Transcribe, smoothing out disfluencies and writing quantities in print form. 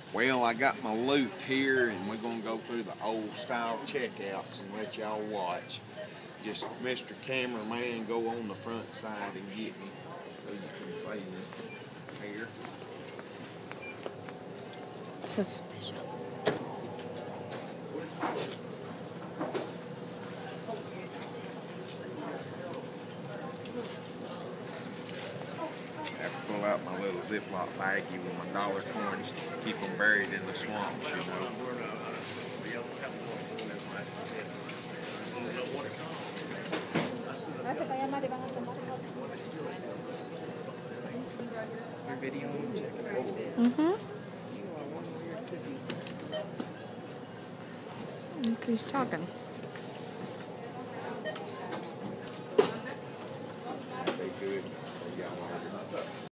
Well, I got my loot here, and we're going to go through the old style checkouts and let y'all watch. Just Mr. Cameraman, go on the front side and get me so you can see me here. So special. I have to pull out my little Ziploc baggie with my dollar coins, keep them buried in the swamps, you know. Your video, check it out. Mm-hmm. Look who's talking.